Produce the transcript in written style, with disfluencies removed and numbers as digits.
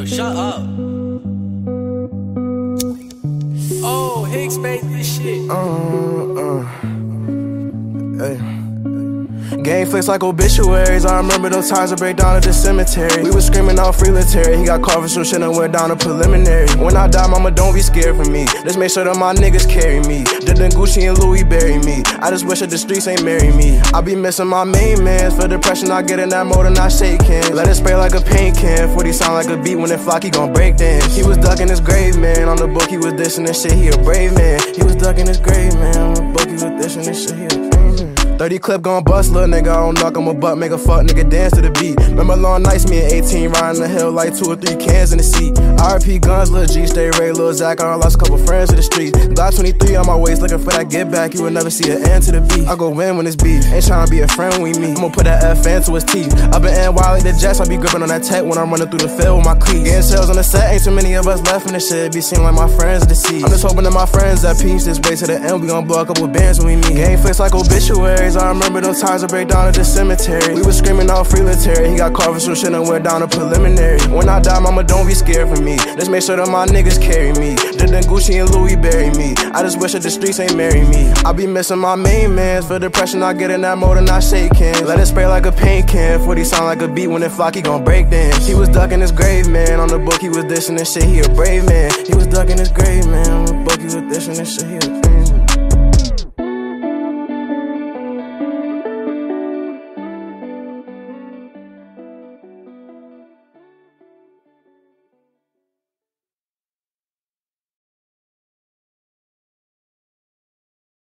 Yo, shut up. Oh, Hicks made this shit. Hey. Game flicks like obituaries. I remember those times I break down at the cemetery. We was screaming out freelitary. He got caught for some shit and went down to preliminary. When I die, mama, don't be scared for me. Just make sure that my niggas carry me. Didn't Gucci and Louis bury me. I just wish that the streets ain't marry me. I be missing my main mans. For depression, I get in that mode and I shake hands. Let it spray like a paint can. 40 sound like a beat when it flock, he gon' break dance. He was ducking his grave, man. On the book, he was dissing this shit, he a brave man. He was ducking his grave, man. On the book, he was dissing this shit, he a brave man. 30 clip gon' bust, little nigga, I don't knock on my butt, make a fuck nigga dance to the beat. Remember long nights, me at 18, riding the hill like 2 or 3 cans in the seat. RP guns, lil' G, stay Ray, lil' Zach, I done lost a couple friends to the streets. Glock 23 on my waist, looking for that get back, you will never see an end to the beat. I go win when it's beef, ain't tryna be a friend when we meet. I'ma put that F into his teeth. I been NY like the Jets, I be gripping on that tech when I'm running through the field with my cleats. Getting sales on the set, ain't too many of us left in the shit, be seem like my friends deceased. I'm just hoping that my friends at peace, this way to the end, we gon' blow a couple bands when we meet. Game flicks like obituaries, I remember those times I break down at the cemetery. We was screaming out freelitary. He got caught for some shit and went down to preliminary. When I die, mama, don't be scared for me. Just make sure that my niggas carry me. Didn't Gucci and Louis bury me. I just wish that the streets ain't marry me. I be missing my main mans. For depression, I get in that mode and I shake hands. Let it spray like a paint can. 40 sound like a beat when it flock, he gon' break dance. He was ducking his grave, man. On the book, he was dissing this shit, he a brave man. He was ducking his grave, man. On the book, he was dissing this shit, he a brave man.